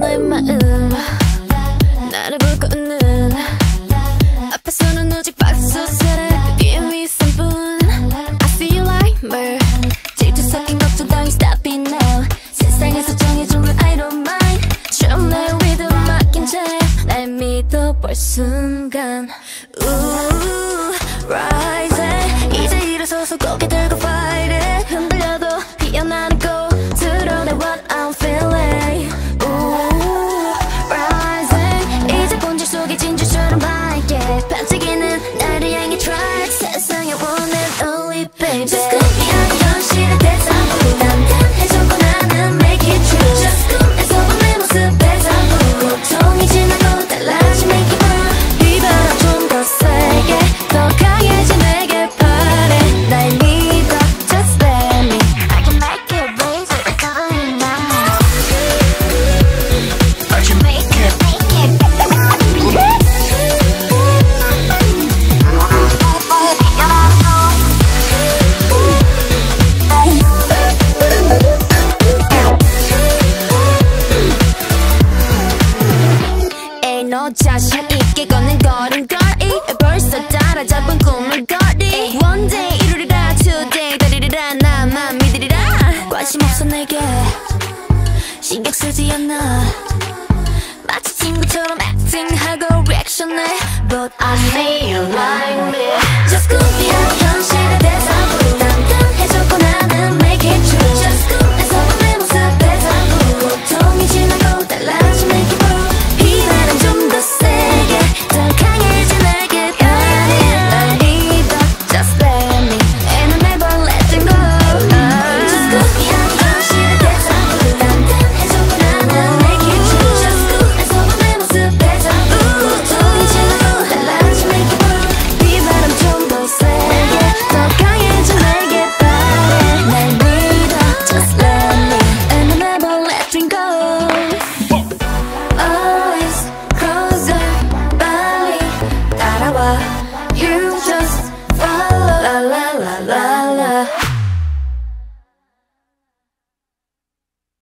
너의 마음 나를 보고 웃는 앞에서는 오직 박수 사랑 뒤에 미소뿐 I see you like me 질투 섞인 걱정 따위 stop it now 세상에서 정해준 룰 I don't mind 처음 날 믿음 맡긴 채 날 믿어볼 순간 Ooh, rising 이제 일어서서 고개 들고 fight it 흔들려도 피어나는 꽃 드러내 what I'm feeling Ooh, rising 이제 본질 속에 진주처럼 밝게 반짝이는 나를 향해 try 세상의 one and only baby Just call me out 현실의 대상으로 단단해졌고 나는 make it true Just 꿈에서 본 내 모습의 상부 고통이 지나고 달라진 내 기분 이 바람 좀 더 세게 더 강해진 내게 바래 날 믿어 Just let me I can make it raise it coming now I can make it 에이 너 자신 있게 걷는 걸음걸이 벌써 따라잡은 꿈을 거리 One day 이루리라 Today 다리리라 나만 믿으리라 관심 없어 내게 신경 쓰지 않아 마치 친구처럼 acting하고 reaction해 But I see you